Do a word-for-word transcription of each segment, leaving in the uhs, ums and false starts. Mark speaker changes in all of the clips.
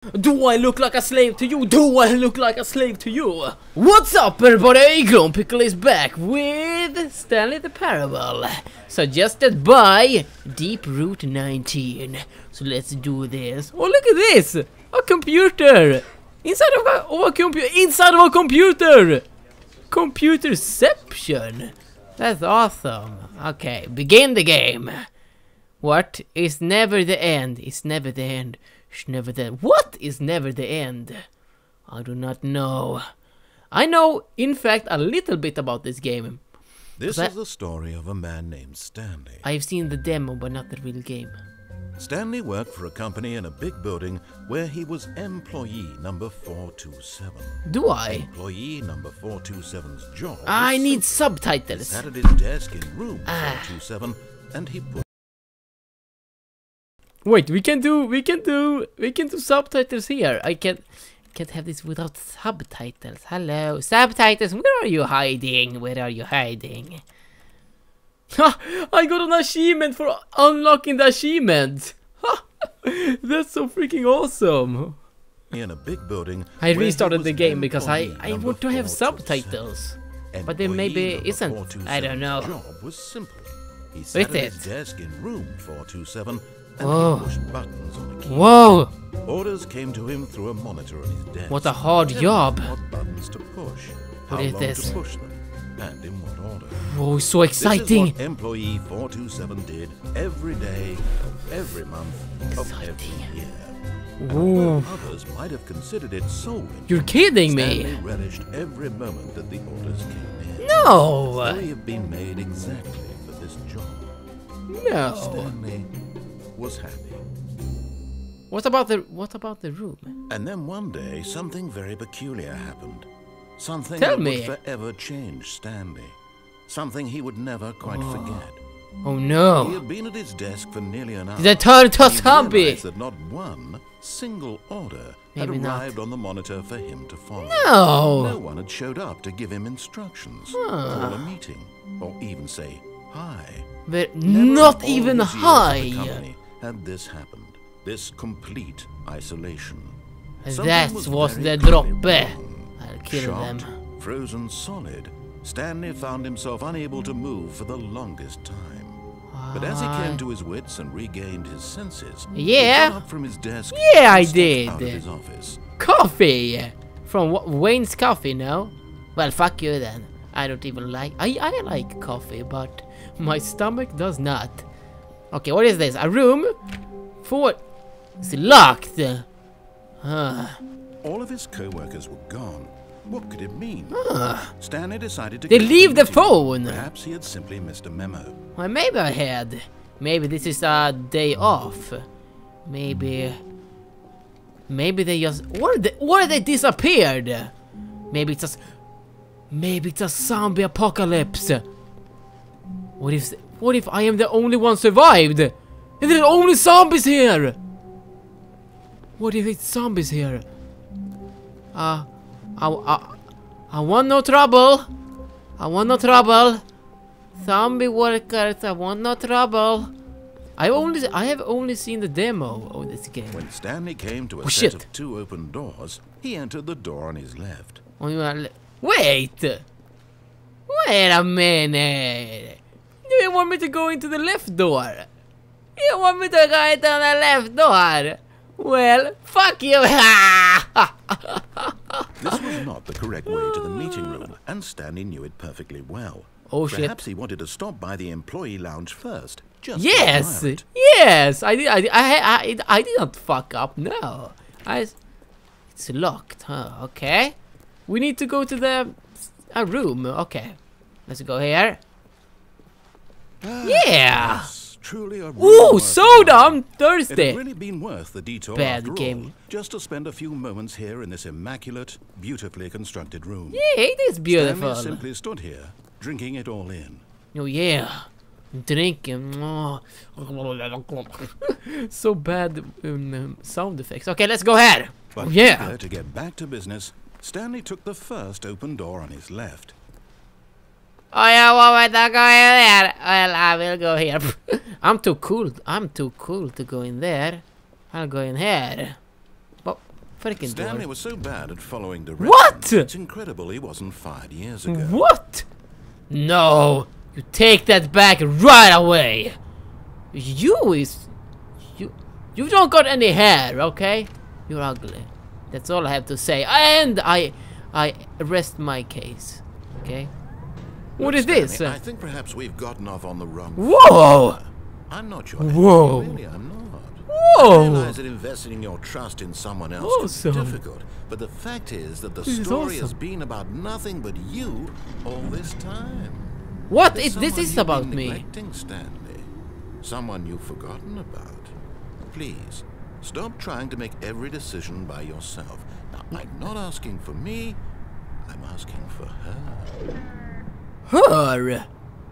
Speaker 1: Do I look like a slave to you? Do I look like a slave to you? What's up, everybody? Grumppicle is back with Stanley the Parable, suggested by Deep Root nineteen. So let's do this. Oh, look at this! A computer! Inside of a, oh, a computer! Inside of a computer! Computerception! That's awesome. Okay, begin the game. What is never the end? It's never the end. It's never the end. What is never the end? I do not know. I know, in fact, a little bit about this game.
Speaker 2: This is the story of a man named Stanley.
Speaker 1: I've seen the demo, but not the real game.
Speaker 2: Stanley worked for a company in a big building where he was employee number four two seven.
Speaker 1: Do I?
Speaker 2: Employee number four two seven's job.
Speaker 1: I need
Speaker 2: simple.
Speaker 1: subtitles.
Speaker 2: He sat at his desk in room
Speaker 1: Ah.
Speaker 2: four two seven and he put.
Speaker 1: Wait, we can do, we can do, we can do subtitles here. I can't, can't have this without subtitles. Hello, subtitles. Where are you hiding? Where are you hiding? Ha! I got an achievement for unlocking the achievement. Ha! That's so freaking awesome.
Speaker 2: In a big building.
Speaker 1: I
Speaker 2: where he
Speaker 1: restarted
Speaker 2: was
Speaker 1: the game because I,
Speaker 2: employee
Speaker 1: I
Speaker 2: number
Speaker 1: want to have
Speaker 2: four two seven.
Speaker 1: subtitles. But there
Speaker 2: Employee
Speaker 1: maybe
Speaker 2: number
Speaker 1: isn't.
Speaker 2: four two
Speaker 1: I don't
Speaker 2: seven's
Speaker 1: know.
Speaker 2: Job was simple. He sat
Speaker 1: With
Speaker 2: at his
Speaker 1: it.
Speaker 2: desk in room four two seven and
Speaker 1: Whoa.
Speaker 2: he pushed buttons on a keyboard.
Speaker 1: Whoa!
Speaker 2: Orders came to him through a monitor on his desk.
Speaker 1: What a hard
Speaker 2: Telling
Speaker 1: job.
Speaker 2: him what buttons to push, how
Speaker 1: What is
Speaker 2: long
Speaker 1: this?
Speaker 2: to push them, and in what order.
Speaker 1: Whoa, so
Speaker 2: This is
Speaker 1: exciting!
Speaker 2: what employee four two seven did every day, every month, of every
Speaker 1: Exciting.
Speaker 2: year.
Speaker 1: Ooh.
Speaker 2: Though others might have considered it soul.
Speaker 1: You're kidding
Speaker 2: Stanley
Speaker 1: me!
Speaker 2: relished every moment that the orders came in.
Speaker 1: No!
Speaker 2: They have been made exactly for this job.
Speaker 1: No!
Speaker 2: Stanley was happy.
Speaker 1: What about the what about the room?
Speaker 2: And then one day, something very peculiar happened. Something
Speaker 1: Tell
Speaker 2: that
Speaker 1: me.
Speaker 2: would forever change Stanley. Something he would never quite forget.
Speaker 1: Oh
Speaker 2: He
Speaker 1: no!
Speaker 2: had been at his desk for nearly an hour.
Speaker 1: Did I turn into a
Speaker 2: He
Speaker 1: zombie?
Speaker 2: realized that not one single order
Speaker 1: Maybe
Speaker 2: had
Speaker 1: not.
Speaker 2: arrived on the monitor for him to follow.
Speaker 1: No!
Speaker 2: No one had showed up to give him instructions, call a meeting, or even say hi.
Speaker 1: But
Speaker 2: Never
Speaker 1: not
Speaker 2: in all
Speaker 1: even
Speaker 2: his years at the
Speaker 1: high!
Speaker 2: company had this happened. This complete isolation. Something
Speaker 1: That
Speaker 2: was
Speaker 1: was
Speaker 2: very
Speaker 1: the
Speaker 2: clearly
Speaker 1: droppe.
Speaker 2: wrong.
Speaker 1: I'll kill
Speaker 2: Shocked,
Speaker 1: them.
Speaker 2: frozen solid, Stanley found himself unable to move for the longest time. But as he came to his wits and regained his senses,
Speaker 1: Yeah.
Speaker 2: he got up from his desk
Speaker 1: Yeah, I
Speaker 2: and stepped out of
Speaker 1: did.
Speaker 2: his office.
Speaker 1: Coffee! From Wa- Wayne's Coffee, no? Well, fuck you then. I don't even like... I, I like coffee, but my stomach does not. Okay, what is this? A room? For... It's locked. Uh,
Speaker 2: All of his co-workers were gone. What could it mean? Stanley decided to
Speaker 1: They
Speaker 2: go to
Speaker 1: leave the
Speaker 2: meeting.
Speaker 1: phone.
Speaker 2: Perhaps he had simply missed a memo.
Speaker 1: well, maybe I had. Maybe this is a day off. Maybe... Maybe they just... Or they, or they disappeared. Maybe it's just... Maybe it's a zombie apocalypse. What if... What if I am the only one survived? And there's only zombies here! What if it's zombies here? Uh... I, I, I want no trouble. I want no trouble. Zombie workers, I want no trouble. I only... I have only seen the demo of this game.
Speaker 2: When Stanley came to a
Speaker 1: Oh,
Speaker 2: set
Speaker 1: shit.
Speaker 2: of two open doors, he entered the door on his left.
Speaker 1: On your le- Wait! Wait a minute! You want me to go into the left door? You want me to go into the left door? Well, fuck you!
Speaker 2: This was not the correct way to the meeting room, and Stanley knew it perfectly well.
Speaker 1: Oh shit.
Speaker 2: Perhaps he wanted to stop by the employee lounge first. Just to
Speaker 1: Yes!
Speaker 2: admire it.
Speaker 1: Yes! I did I, I, I, I didn't fuck up, no. I... It's locked, huh? Okay. We need to go to the... A room, okay. Let's go here. Yeah!
Speaker 2: Yes, truly a
Speaker 1: Ooh,
Speaker 2: real
Speaker 1: soda! I'm
Speaker 2: It
Speaker 1: thirsty!
Speaker 2: had really been worth the detour
Speaker 1: Bad
Speaker 2: after
Speaker 1: game.
Speaker 2: all, just to spend a few moments here in this immaculate, beautifully constructed room.
Speaker 1: Yeah, it is beautiful.
Speaker 2: Stanley simply stood here, drinking it all in.
Speaker 1: Oh yeah, drinking. Oh. So bad um, um, sound effects. Okay, let's go ahead.
Speaker 2: But
Speaker 1: Oh, yeah.
Speaker 2: eager to get back to business, Stanley took the first open door on his left.
Speaker 1: Oh yeah, want me to go in there? Well, I will go here. I'm too cool. I'm too cool to go in there. I'll go in here. But freaking
Speaker 2: Stanley
Speaker 1: door.
Speaker 2: was so bad at following directions.
Speaker 1: What?
Speaker 2: It's incredible he wasn't fired years ago.
Speaker 1: What? No, you take that back right away. You is, you, you don't got any hair, okay? You're ugly. That's all I have to say. And I, I rest my case, okay? What
Speaker 2: Look,
Speaker 1: is this?
Speaker 2: Stanley, I think perhaps we've gotten off on the wrong.
Speaker 1: Whoa!
Speaker 2: I'm not your
Speaker 1: Whoa!
Speaker 2: enemy, really, I'm not.
Speaker 1: Whoa!
Speaker 2: I realize that investing your trust in someone else
Speaker 1: Awesome.
Speaker 2: can be difficult, but the fact is that the
Speaker 1: This is
Speaker 2: story has
Speaker 1: awesome.
Speaker 2: been about nothing but you all this time.
Speaker 1: What
Speaker 2: There's
Speaker 1: is this?
Speaker 2: someone
Speaker 1: Is
Speaker 2: you've
Speaker 1: about
Speaker 2: been
Speaker 1: me?
Speaker 2: neglecting, Stanley. Someone you've forgotten about. Please, stop trying to make every decision by yourself. Now, I'm not asking for me, I'm asking for her.
Speaker 1: Her.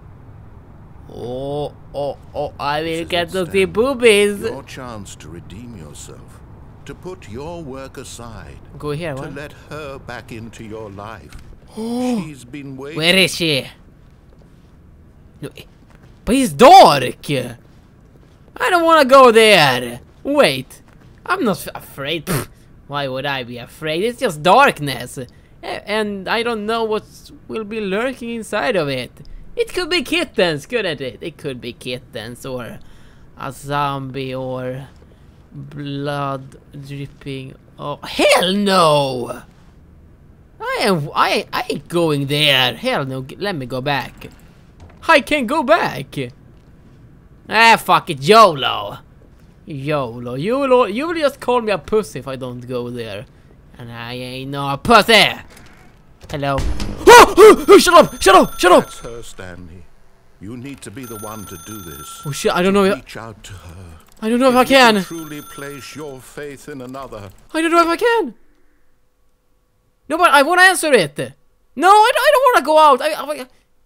Speaker 1: Oh, oh, oh! I will
Speaker 2: This is
Speaker 1: get
Speaker 2: it,
Speaker 1: to see
Speaker 2: Stanley.
Speaker 1: boobies.
Speaker 2: Your chance to redeem yourself, to put your work aside,
Speaker 1: Go here.
Speaker 2: to
Speaker 1: What?
Speaker 2: let her back into your life. She's been waiting.
Speaker 1: Where is she? No, but it's dark. I don't want to go there. Wait, I'm not f- afraid. Pfft, why would I be afraid? It's just darkness, A- and I don't know what will be lurking inside of it. It could be kittens, couldn't it? It could be kittens, or a zombie, or blood dripping. Oh hell no! I am. I. I ain't going there. Hell no. g- Let me go back. I can't go back. Ah, fuck it, YOLO. YOLO. You will. You will just call me a pussy if I don't go there, and I ain't no pussy. Hello. Oh, oh, shut up! Shut up! Shut up!
Speaker 2: That's her, Stanley. You need to be the one to do this.
Speaker 1: Oh shit! I don't know. If,
Speaker 2: Reach out to her.
Speaker 1: I don't know if I
Speaker 2: you
Speaker 1: can.
Speaker 2: truly place your faith in another.
Speaker 1: I don't know if I can. No, but I won't answer it. No, I, don't- I don't want to go out. I. I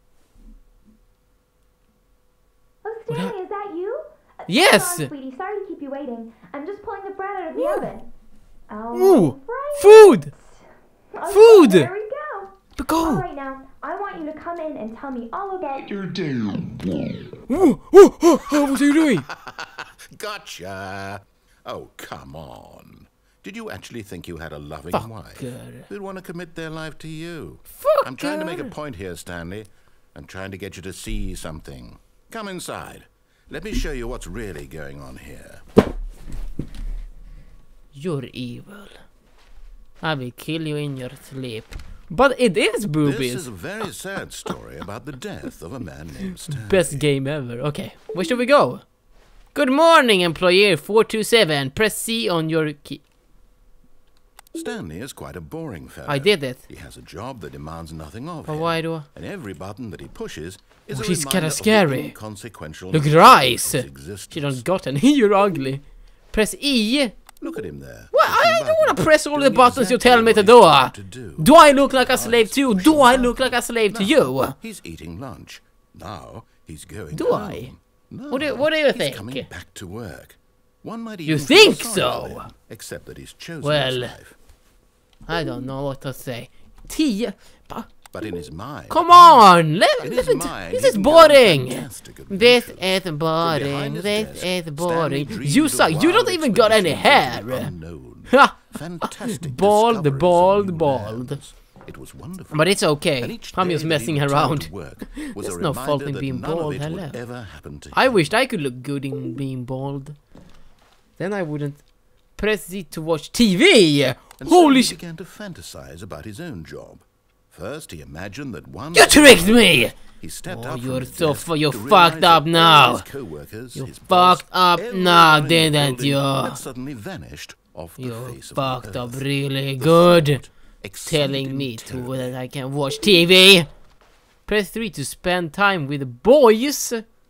Speaker 3: Oh, Stanley, is that you? Uh,
Speaker 1: Yes.
Speaker 3: Hold on, sweetie. Sorry to keep you waiting. I'm just pulling the bread out of the
Speaker 1: Ooh.
Speaker 3: oven. Oh,
Speaker 1: Ooh,
Speaker 3: right.
Speaker 1: food.
Speaker 3: Okay,
Speaker 1: food.
Speaker 3: There we go.
Speaker 1: But
Speaker 3: All
Speaker 1: go.
Speaker 3: right, now I want you to come in and tell me all about your.
Speaker 1: Ooh, ooh, ooh, oh, what are you doing?
Speaker 2: Gotcha. Oh, come on. Did you actually think you had a loving
Speaker 1: Fuck
Speaker 2: wife
Speaker 1: her.
Speaker 2: who'd want to commit their life to you?
Speaker 1: Fuck
Speaker 2: I'm trying to make a
Speaker 1: her.
Speaker 2: point here, Stanley. I'm trying to get you to see something. Come inside. Let me show you what's really going on here.
Speaker 1: You're evil. I will kill you in your sleep. But it is boobies.
Speaker 2: This is a very sad story about the death of a man named Stanley.
Speaker 1: Best game ever. Okay, where should we go? Good morning, employer four two seven. Press C on your key.
Speaker 2: Stanley is quite a boring fellow.
Speaker 1: I did it.
Speaker 2: He has a job that demands nothing of
Speaker 1: But
Speaker 2: him.
Speaker 1: why do I?
Speaker 2: And every button that he pushes is
Speaker 1: Oh,
Speaker 2: a
Speaker 1: she's
Speaker 2: reminder
Speaker 1: kinda
Speaker 2: of the
Speaker 1: scary.
Speaker 2: inconsequential
Speaker 1: Look at
Speaker 2: nature
Speaker 1: her
Speaker 2: of
Speaker 1: eyes.
Speaker 2: his
Speaker 1: She
Speaker 2: existence.
Speaker 1: don't got any. You're ugly. Press E.
Speaker 2: Look at him there.
Speaker 1: What? I
Speaker 2: pushing
Speaker 1: don't want to
Speaker 2: buttons,
Speaker 1: press all the
Speaker 2: doing
Speaker 1: buttons you
Speaker 2: exactly
Speaker 1: tell me
Speaker 2: what
Speaker 1: to
Speaker 2: he's
Speaker 1: do.
Speaker 2: told to do.
Speaker 1: Do I look like a
Speaker 2: Now
Speaker 1: slave
Speaker 2: he's
Speaker 1: too?
Speaker 2: pushing
Speaker 1: Do I
Speaker 2: buttons.
Speaker 1: look like a slave to
Speaker 2: Now,
Speaker 1: you?
Speaker 2: He's eating lunch. Now he's going
Speaker 1: Do
Speaker 2: home.
Speaker 1: I?
Speaker 2: No,
Speaker 1: What do- what do you
Speaker 2: he's
Speaker 1: think?
Speaker 2: coming back to work. One might
Speaker 1: You
Speaker 2: even feel
Speaker 1: think
Speaker 2: sorry
Speaker 1: so?
Speaker 2: for him, except that he's chosen
Speaker 1: Well,
Speaker 2: his life.
Speaker 1: I don't know what to say. Tio. But
Speaker 2: But in his mind,
Speaker 1: come on! Let,
Speaker 2: In
Speaker 1: let
Speaker 2: his
Speaker 1: me t-
Speaker 2: mind,
Speaker 1: this
Speaker 2: he
Speaker 1: is
Speaker 2: can go on
Speaker 1: boring!
Speaker 2: fantastic
Speaker 1: This
Speaker 2: adventures.
Speaker 1: is boring.
Speaker 2: behind his
Speaker 1: This
Speaker 2: desk,
Speaker 1: is
Speaker 2: Stanley
Speaker 1: boring.
Speaker 2: dreamed
Speaker 1: You
Speaker 2: of
Speaker 1: suck. You
Speaker 2: wild
Speaker 1: don't even got any
Speaker 2: expeditions into the
Speaker 1: hair.
Speaker 2: unknown.
Speaker 1: Ha!
Speaker 2: Fantastic
Speaker 1: Bald,
Speaker 2: discoveries of
Speaker 1: bald,
Speaker 2: new
Speaker 1: bald.
Speaker 2: lands. It was wonderful.
Speaker 1: But it's
Speaker 2: And
Speaker 1: okay.
Speaker 2: each
Speaker 1: I'm
Speaker 2: day
Speaker 1: just
Speaker 2: that he
Speaker 1: messing
Speaker 2: returned
Speaker 1: around.
Speaker 2: to work was
Speaker 1: There's
Speaker 2: a
Speaker 1: no fault
Speaker 2: reminder
Speaker 1: in
Speaker 2: that
Speaker 1: being
Speaker 2: none of
Speaker 1: bald,
Speaker 2: it
Speaker 1: hello.
Speaker 2: would ever happen to
Speaker 1: I
Speaker 2: him.
Speaker 1: wished I could look good in being bald. Then I wouldn't press Z to watch T V.
Speaker 2: And so
Speaker 1: Holy
Speaker 2: he
Speaker 1: sh!
Speaker 2: began to fantasize about his own job. First, he imagined that one
Speaker 1: You tricked me!
Speaker 2: he stepped
Speaker 1: Oh,
Speaker 2: up from
Speaker 1: you're
Speaker 2: his
Speaker 1: so
Speaker 2: desk
Speaker 1: fu- you're
Speaker 2: to
Speaker 1: fucked
Speaker 2: realize
Speaker 1: up
Speaker 2: that
Speaker 1: now.
Speaker 2: all his co-workers,
Speaker 1: You
Speaker 2: his boss,
Speaker 1: fucked up
Speaker 2: everyone
Speaker 1: now,
Speaker 2: in the
Speaker 1: didn't
Speaker 2: building
Speaker 1: you?
Speaker 2: had suddenly vanished off the
Speaker 1: You
Speaker 2: face of
Speaker 1: fucked
Speaker 2: the
Speaker 1: up
Speaker 2: earth.
Speaker 1: really
Speaker 2: The
Speaker 1: good.
Speaker 2: thought excited
Speaker 1: Telling
Speaker 2: him
Speaker 1: me to
Speaker 2: terribly.
Speaker 1: that I can watch T V. Press three to spend time with the boys.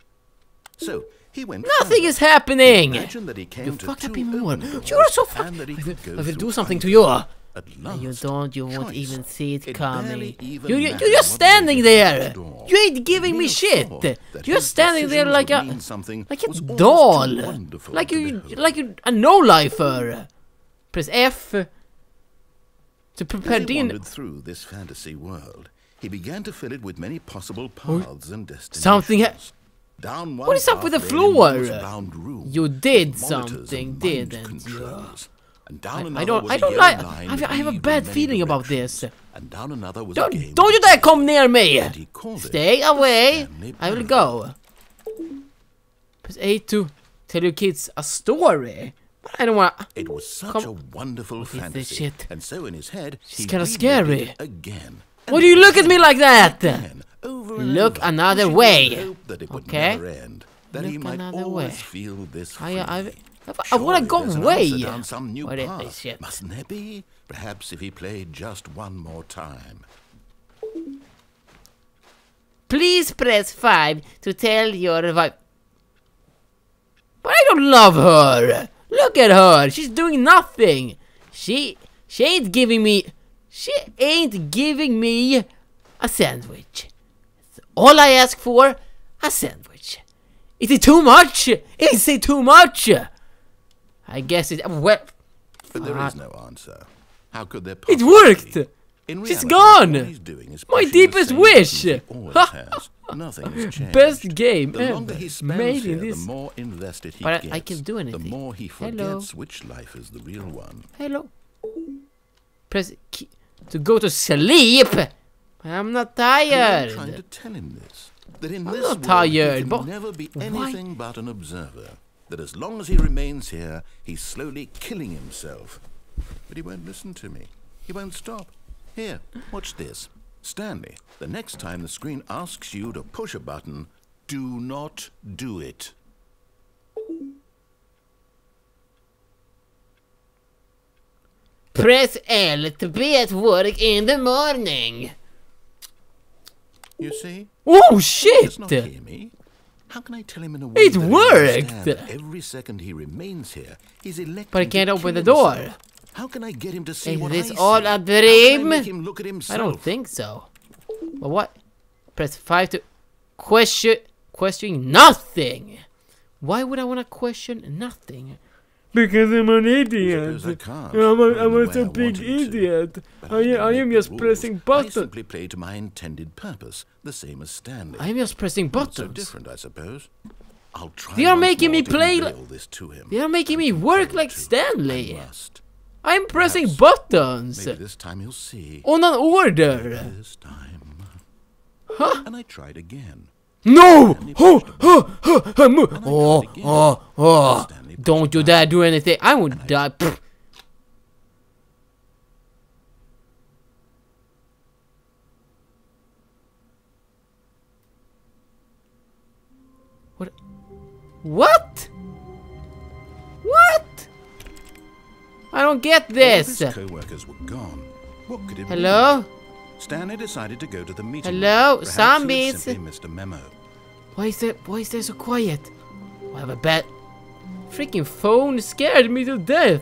Speaker 2: So he went.
Speaker 1: Nothing
Speaker 2: further.
Speaker 1: is happening.
Speaker 2: Imagine that he came
Speaker 1: You
Speaker 2: to
Speaker 1: fucked up
Speaker 2: two
Speaker 1: even more.
Speaker 2: open doors
Speaker 1: You're so
Speaker 2: and
Speaker 1: fucked.
Speaker 2: that he
Speaker 1: I will,
Speaker 2: could go
Speaker 1: I will
Speaker 2: through
Speaker 1: do something to
Speaker 2: either.
Speaker 1: you.
Speaker 2: At
Speaker 1: And you
Speaker 2: last,
Speaker 1: don't. You won't
Speaker 2: twice,
Speaker 1: even see it
Speaker 2: it
Speaker 1: coming.
Speaker 2: barely even
Speaker 1: You, you,
Speaker 2: mattered
Speaker 1: you're just
Speaker 2: what
Speaker 1: standing
Speaker 2: lay
Speaker 1: there.
Speaker 2: behind the door.
Speaker 1: You ain't giving me
Speaker 2: Neil
Speaker 1: shit.
Speaker 2: thought that
Speaker 1: You're
Speaker 2: his
Speaker 1: standing there
Speaker 2: decisions
Speaker 1: like
Speaker 2: would
Speaker 1: a
Speaker 2: mean something
Speaker 1: like a
Speaker 2: was almost
Speaker 1: doll,
Speaker 2: too wonderful
Speaker 1: like
Speaker 2: to
Speaker 1: you
Speaker 2: behold.
Speaker 1: like you, a no lifer. Press F to prepare
Speaker 2: As he
Speaker 1: dinner.
Speaker 2: wandered through this fantasy world, he began to fill it with many possible paths and destinations.
Speaker 1: Something ha-
Speaker 2: Down one
Speaker 1: What is up
Speaker 2: path
Speaker 1: with the
Speaker 2: led an
Speaker 1: floor?
Speaker 2: enormous round room
Speaker 1: You
Speaker 2: with
Speaker 1: did
Speaker 2: monitors and
Speaker 1: something,
Speaker 2: mind
Speaker 1: didn't you?
Speaker 2: controls. And down
Speaker 1: I,
Speaker 2: another
Speaker 1: I don't,
Speaker 2: was
Speaker 1: I
Speaker 2: a
Speaker 1: don't
Speaker 2: yellow
Speaker 1: like.
Speaker 2: line
Speaker 1: I,
Speaker 2: with
Speaker 1: I have a
Speaker 2: even
Speaker 1: bad
Speaker 2: many
Speaker 1: feeling about
Speaker 2: directions.
Speaker 1: this.
Speaker 2: And down another was a game.
Speaker 1: Don't, don't you dare come near me!
Speaker 2: And he called it
Speaker 1: Stay away!
Speaker 2: Stanley
Speaker 1: I will
Speaker 2: Parable.
Speaker 1: go. Press A to tell your kids a story. But I don't want.
Speaker 2: It was such
Speaker 1: Come-
Speaker 2: a wonderful
Speaker 1: What is this
Speaker 2: fantasy.
Speaker 1: shit?
Speaker 2: And so in his head,
Speaker 1: She's
Speaker 2: he
Speaker 1: kinda
Speaker 2: relived
Speaker 1: scary.
Speaker 2: it again.
Speaker 1: Why do you look at me like that?
Speaker 2: Again, over and
Speaker 1: Look
Speaker 2: over,
Speaker 1: another
Speaker 2: wishing
Speaker 1: way.
Speaker 2: with hope that it would
Speaker 1: Okay.
Speaker 2: never end, that he
Speaker 1: Look
Speaker 2: might
Speaker 1: another
Speaker 2: always
Speaker 1: way.
Speaker 2: feel this
Speaker 1: I, I,
Speaker 2: freely.
Speaker 1: I, I wanna
Speaker 2: Surely
Speaker 1: go
Speaker 2: there's an
Speaker 1: away.
Speaker 2: answer down some new
Speaker 1: What is
Speaker 2: path.
Speaker 1: this shit?
Speaker 2: Mustn't there be? Perhaps if he played just one more time.
Speaker 1: Please press five to tell your wife. But I don't love her. Look at her. She's doing nothing. She she ain't giving me she ain't giving me a sandwich. That's all I ask for, a sandwich. Is it too much? Is it too much? I guess it well
Speaker 2: But there
Speaker 1: fuck.
Speaker 2: is no answer. How could there
Speaker 1: It
Speaker 2: possibly
Speaker 1: worked.
Speaker 2: be? In
Speaker 1: She's
Speaker 2: reality,
Speaker 1: gone.
Speaker 2: all he's doing is
Speaker 1: My
Speaker 2: pushing the
Speaker 1: deepest
Speaker 2: same
Speaker 1: wish.
Speaker 2: buttons he always has. Nothing has changed.
Speaker 1: Best game
Speaker 2: The longer
Speaker 1: ever
Speaker 2: he spends
Speaker 1: made
Speaker 2: here,
Speaker 1: in this.
Speaker 2: the more invested he
Speaker 1: But I-
Speaker 2: gets.
Speaker 1: I can do anything.
Speaker 2: The more he
Speaker 1: Hello.
Speaker 2: forgets which life is the real one.
Speaker 1: Hello. Press key to go to sleep. I'm not tired.
Speaker 2: I'm trying to tell him this. That in
Speaker 1: I'm
Speaker 2: this
Speaker 1: not
Speaker 2: world
Speaker 1: tired,
Speaker 2: he can
Speaker 1: but
Speaker 2: never be
Speaker 1: why-
Speaker 2: anything but an observer. That as long as he remains here, he's slowly killing himself. But he won't listen to me. He won't stop. Here, watch this. Stanley, the next time the screen asks you to push a button, do not do it.
Speaker 1: Press L to be at work in the morning.
Speaker 2: You see?
Speaker 1: Oh
Speaker 2: He
Speaker 1: shit!
Speaker 2: does not hear me. How can I tell him in a way
Speaker 1: It
Speaker 2: that he'll
Speaker 1: worked!
Speaker 2: understand that every second he remains here, he's electing
Speaker 1: But I can't
Speaker 2: to
Speaker 1: open
Speaker 2: kill
Speaker 1: the door.
Speaker 2: himself. How can I get him to see
Speaker 1: Is
Speaker 2: what
Speaker 1: this
Speaker 2: I
Speaker 1: all
Speaker 2: see?
Speaker 1: a
Speaker 2: How can I
Speaker 1: dream?
Speaker 2: make him look at himself?
Speaker 1: I don't think so. But what? Press five to question questioning nothing. Why would I want to question nothing? Because I'm an idiot.
Speaker 2: Suppose I can't.
Speaker 1: I'm a,
Speaker 2: Not in
Speaker 1: I'm
Speaker 2: the
Speaker 1: a
Speaker 2: way
Speaker 1: so
Speaker 2: I
Speaker 1: big
Speaker 2: want him to.
Speaker 1: idiot.
Speaker 2: But
Speaker 1: I,
Speaker 2: don't
Speaker 1: I am
Speaker 2: make the
Speaker 1: just
Speaker 2: rules.
Speaker 1: pressing
Speaker 2: I
Speaker 1: buttons.
Speaker 2: simply play to my intended purpose, the same as Stanley.
Speaker 1: I am just pressing
Speaker 2: Not so
Speaker 1: buttons.
Speaker 2: different, I suppose. I'll try.
Speaker 1: They are
Speaker 2: once
Speaker 1: making
Speaker 2: more
Speaker 1: me
Speaker 2: to
Speaker 1: play li-
Speaker 2: unveil this to him.
Speaker 1: They are making me
Speaker 2: I'm
Speaker 1: work
Speaker 2: compelled
Speaker 1: like
Speaker 2: to.
Speaker 1: Stanley.
Speaker 2: I must.
Speaker 1: I'm pressing
Speaker 2: Perhaps-
Speaker 1: buttons.
Speaker 2: Maybe this time he'll see.
Speaker 1: On an order.
Speaker 2: This time.
Speaker 1: Huh?
Speaker 2: And I tried again.
Speaker 1: No!
Speaker 2: Stanley
Speaker 1: Oh,
Speaker 2: pushed the
Speaker 1: oh, oh, oh, mo-
Speaker 2: And I
Speaker 1: oh,
Speaker 2: tried again.
Speaker 1: oh, oh.
Speaker 2: Stanley pushed
Speaker 1: Don't you
Speaker 2: back.
Speaker 1: dare do anything. I would die. Pfft. What? What? What? I don't get this.
Speaker 2: All of his co-workers were gone. What could it
Speaker 1: Hello?
Speaker 2: mean? Stanley decided to go to the meeting.
Speaker 1: Hello?
Speaker 2: room. Perhaps he had
Speaker 1: Zombies?
Speaker 2: simply missed a memo.
Speaker 1: Why is there? Why is there so quiet? I have a bad. Freaking phone scared me to death.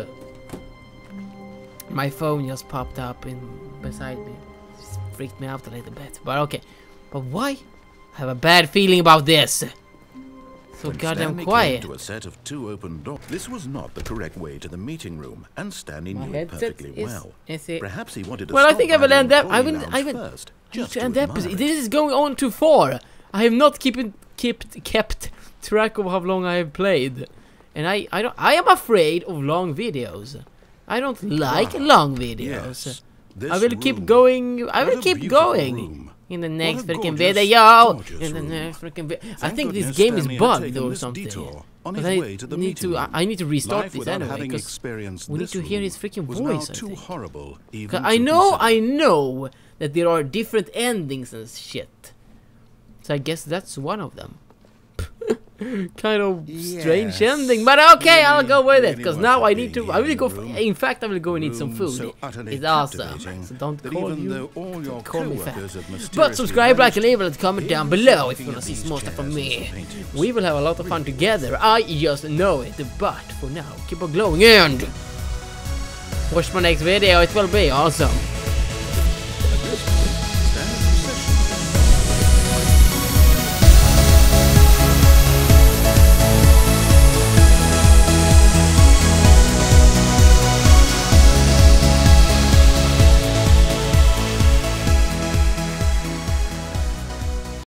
Speaker 1: My phone just popped up in beside me. Just freaked me out a little bit. But okay. But why? I have a bad feeling about this. So
Speaker 2: When
Speaker 1: goddamn
Speaker 2: Stanley
Speaker 1: quiet.
Speaker 2: came to a set of two open doors. This was not the correct way to the meeting room, and Stanley
Speaker 1: My
Speaker 2: knew it
Speaker 1: headset
Speaker 2: perfectly
Speaker 1: is-
Speaker 2: well.
Speaker 1: is it-
Speaker 2: Perhaps he wanted to
Speaker 1: Well, I
Speaker 2: stop
Speaker 1: think I
Speaker 2: by
Speaker 1: will
Speaker 2: the
Speaker 1: end up. I
Speaker 2: employee
Speaker 1: will.
Speaker 2: lounge
Speaker 1: I will.
Speaker 2: first,
Speaker 1: I need
Speaker 2: just
Speaker 1: to
Speaker 2: to
Speaker 1: end the
Speaker 2: admire
Speaker 1: episode.
Speaker 2: it.
Speaker 1: This is going on too far. I have not keeping kept kept track of how long I have played, and I I don't. I am afraid of long videos. I don't like
Speaker 2: Ah,
Speaker 1: long videos.
Speaker 2: Yes,
Speaker 1: I
Speaker 2: this
Speaker 1: will keep
Speaker 2: room.
Speaker 1: going. I
Speaker 2: What
Speaker 1: will
Speaker 2: a
Speaker 1: keep
Speaker 2: beautiful
Speaker 1: going
Speaker 2: room.
Speaker 1: in the
Speaker 2: What
Speaker 1: next
Speaker 2: a
Speaker 1: freaking
Speaker 2: gorgeous,
Speaker 1: video.
Speaker 2: gorgeous
Speaker 1: In the
Speaker 2: room.
Speaker 1: next freaking video. I
Speaker 2: Thank
Speaker 1: think this
Speaker 2: goodness
Speaker 1: game is
Speaker 2: Stanley had
Speaker 1: bugged
Speaker 2: taken
Speaker 1: or
Speaker 2: this
Speaker 1: something.
Speaker 2: detour on
Speaker 1: But
Speaker 2: his
Speaker 1: I
Speaker 2: way to the
Speaker 1: need
Speaker 2: meeting
Speaker 1: to. I,
Speaker 2: room.
Speaker 1: I need to restart
Speaker 2: Life
Speaker 1: this
Speaker 2: without
Speaker 1: anyway
Speaker 2: having
Speaker 1: because
Speaker 2: experienced
Speaker 1: we need
Speaker 2: this
Speaker 1: to hear
Speaker 2: room
Speaker 1: his freaking
Speaker 2: was
Speaker 1: voice,
Speaker 2: now
Speaker 1: I
Speaker 2: too
Speaker 1: think.
Speaker 2: horrible even
Speaker 1: 'Cause I
Speaker 2: to
Speaker 1: know.
Speaker 2: consider.
Speaker 1: I know that there are different endings and shit. So I guess that's one of them. Kind of strange
Speaker 2: Yes,
Speaker 1: ending, but okay, I'll
Speaker 2: really,
Speaker 1: go with it
Speaker 2: really
Speaker 1: because
Speaker 2: worth
Speaker 1: now
Speaker 2: it
Speaker 1: I need
Speaker 2: being
Speaker 1: to. I
Speaker 2: here
Speaker 1: will
Speaker 2: in
Speaker 1: go.
Speaker 2: the
Speaker 1: f-
Speaker 2: room.
Speaker 1: In fact, I will go and eat some
Speaker 2: Room
Speaker 1: food.
Speaker 2: so utterly
Speaker 1: It's awesome.
Speaker 2: captivating
Speaker 1: So don't
Speaker 2: that
Speaker 1: call
Speaker 2: even
Speaker 1: you.
Speaker 2: though all your
Speaker 1: call me fat.
Speaker 2: co-workers have
Speaker 1: But
Speaker 2: mysteriously
Speaker 1: subscribe, like, and
Speaker 2: vanished,
Speaker 1: leave a comment
Speaker 2: he
Speaker 1: down
Speaker 2: was
Speaker 1: below if
Speaker 2: looking
Speaker 1: you want
Speaker 2: at
Speaker 1: to see
Speaker 2: these
Speaker 1: some more stuff from
Speaker 2: chairs and
Speaker 1: me.
Speaker 2: some paintings.
Speaker 1: We will have a lot of fun together. I just know it. But for now, keep on glowing and watch my next video. It will be awesome.